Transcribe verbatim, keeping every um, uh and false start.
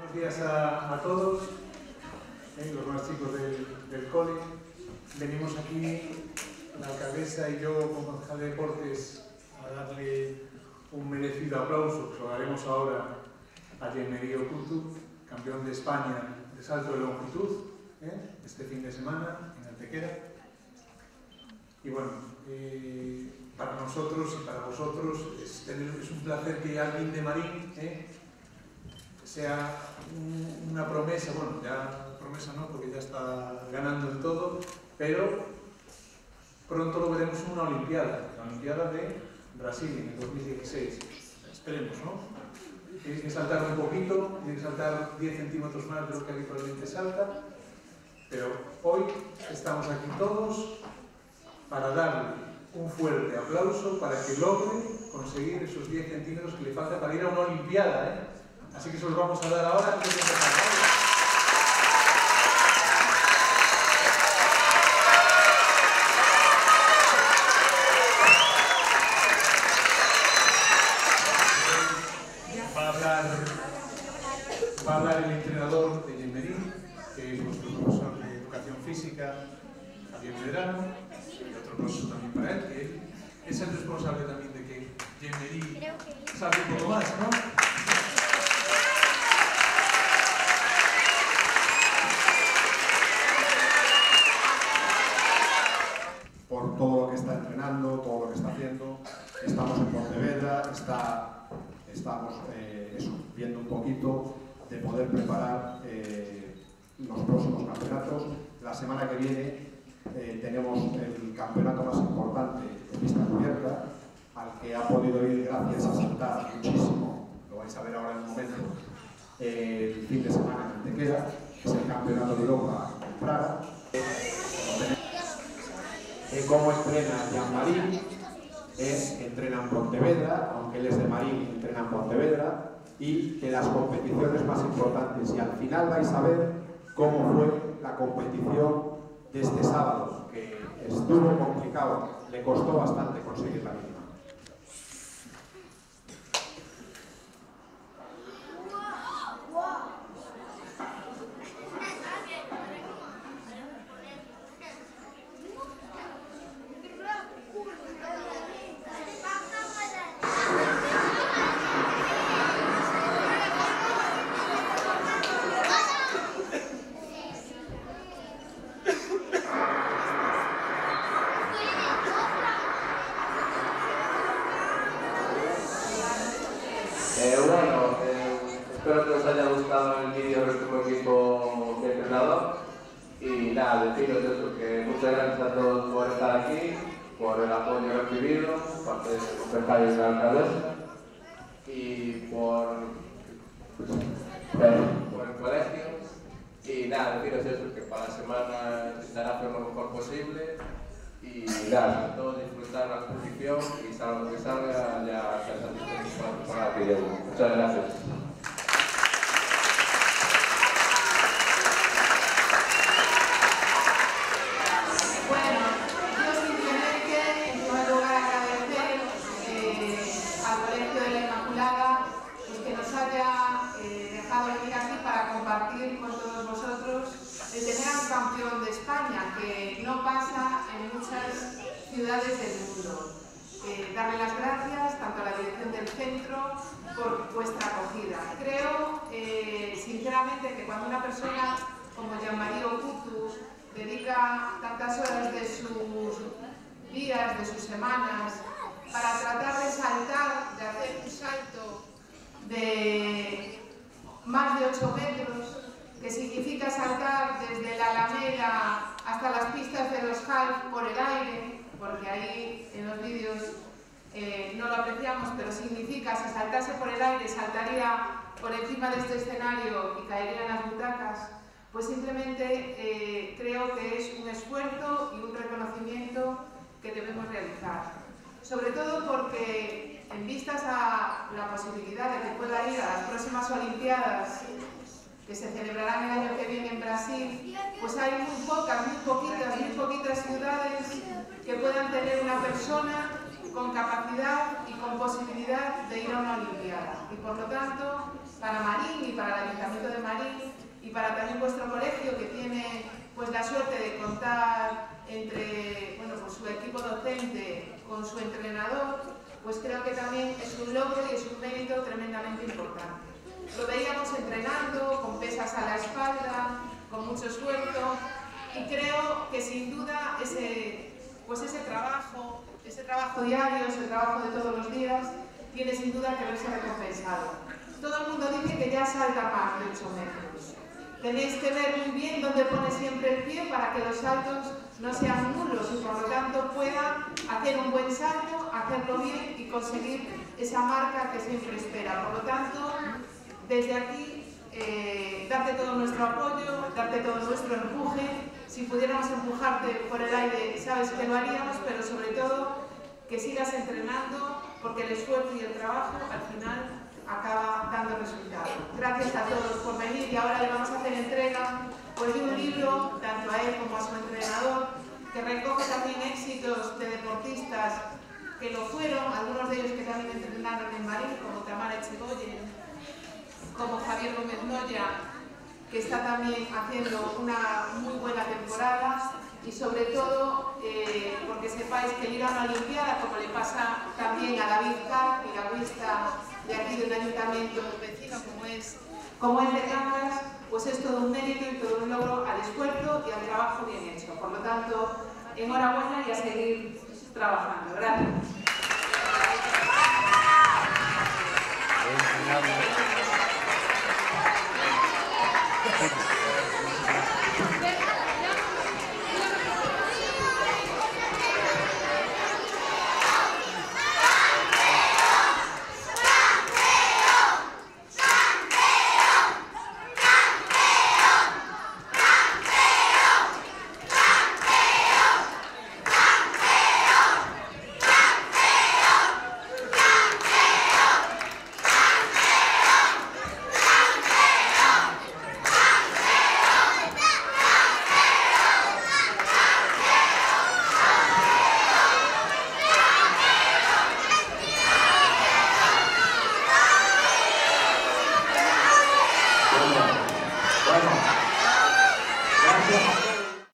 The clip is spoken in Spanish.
buenos días a, a todos, eh, los más chicos del, del cole. Venimos aquí, la alcaldesa y yo, como concejal de deportes, a darle un merecido aplauso, que lo daremos ahora a Jean-Marie Okutu, campeón de España de salto de longitud, eh, este fin de semana en Antequera. Y bueno, eh, para nosotros y para vosotros es, es un placer que alguien de Marín eh, sea un, una promesa, bueno, ya promesa no, porque ya está ganando en todo, pero pronto lo veremos en una Olimpiada, la Olimpiada de Brasil en el dos mil dieciséis. Esperemos, ¿no? Tienes que saltar un poquito, tienes que saltar diez centímetros más de lo que habitualmente salta, pero hoy estamos aquí todos para darle un fuerte aplauso para que logre conseguir esos diez centímetros que le falta para ir a una Olimpiada, ¿eh? Así que se los vamos a dar ahora antes de empezar. Va a hablar, va a hablar el entrenador de Jean-Marie, que es nuestro profesor de Educación Física, Javier Medrano, y otro profesor también para él, que él es el responsable también de que Jean-Marie sabe un poco más, ¿no? Por todo lo que está entrenando, todo lo que está haciendo. Estamos en Pontevedra, está, estamos eh, eso, viendo un poquito de poder preparar eh, los próximos campeonatos. La semana que viene eh, tenemos el campeonato más importante de pista cubierta, al que ha podido ir gracias a saltar muchísimo, lo vais a ver ahora en un momento, eh, el fin de semana en Antequera, que es el campeonato de Europa en Praga. Eh, ¿Cómo entrena Jean-Marie? Es, entrena en Pontevedra, aunque él es de Marín, entrena en Pontevedra, y que las competiciones más importantes. Y al final vais a ver cómo fue la competición de este sábado, que estuvo complicado, le costó bastante conseguir la mínima. Eh, bueno, eh, espero que os haya gustado el vídeo del último equipo que he entrenado y nada, deciros eso, que muchas gracias a todos por estar aquí, por el apoyo recibido, por parte de los concejales de la alcaldesa y por, eh, por el colegio y nada, deciros eso, que para la semana intentaré hacer lo mejor posible y nada, todos disfrutar la competición y salga lo que salga, ya estar satisfechos con la temporada que llevo. Muchas gracias. Bueno, yo simplemente, en primer lugar, agradecer eh, al Colegio de la Inmaculada pues, que nos haya eh, dejado venir aquí para compartir con todos vosotros el tener a un campeón de España, que no pasa en muchas ciudades del mundo. Eh, darle las gracias tanto a la dirección del centro por vuestra acogida. Creo, eh, sinceramente, que cuando una persona como Jean-Marie Okutu dedica tantas horas de sus días, de sus semanas, para tratar de saltar, de hacer un salto de más de ocho metros, que significa saltar desde la Alameda hasta las pistas de los half por el aire, porque ahí en los vídeos eh, no lo apreciamos, pero significa, si saltase por el aire, saltaría por encima de este escenario y caería en las butacas. Pues simplemente eh, creo que es un esfuerzo y un reconocimiento que debemos realizar. Sobre todo porque, en vistas a la posibilidad de que pueda ir a las próximas Olimpiadas que se celebrarán el año que viene en Brasil, pues hay muy pocas, muy poquitas, muy poquitas ciudades que puedan tener una persona con capacidad y con posibilidad de ir a una Olimpiada. Y por lo tanto, para Marín y para el Ayuntamiento de Marín, Marín y para también vuestro colegio, que tiene pues la suerte de contar entre bueno, pues, su equipo docente con su entrenador, pues creo que también es un logro y es un mérito tremendamente importante. Lo veíamos entrenando, con pesas a la espalda, con mucho esfuerzo, y creo que sin duda ese, pues ese trabajo, ese trabajo diario, ese trabajo de todos los días, tiene sin duda que verse recompensado. Todo el mundo dice que ya salta más de ocho metros. Tenéis que ver muy bien dónde pone siempre el pie para que los saltos no sean nulos y por lo tanto puedan hacer un buen salto, hacerlo bien y conseguir esa marca que siempre espera. Por lo tanto, desde aquí, eh, darte todo nuestro apoyo, darte todo nuestro empuje. Si pudiéramos empujarte por el aire, sabes que lo haríamos, pero sobre todo que sigas entrenando, porque el esfuerzo y el trabajo al final acaba dando resultados. Gracias a todos por venir y ahora le vamos a hacer entrega pues, de un libro, tanto a él como a su entrenador, que recoge también éxitos de deportistas que lo fueron, algunos de ellos que también entrenaron en Marín, como Tamara Echegoyen, como Javier Gómez Noya, que está también haciendo una muy buena temporada, y sobre todo eh, porque sepáis que el ir a una olimpiada, como le pasa también a David Carr, piragüista de aquí de un ayuntamiento vecino como es, como es de Cámaras, pues es todo un mérito y todo un logro al esfuerzo y al trabajo bien hecho. Por lo tanto, enhorabuena y a seguir trabajando. Gracias.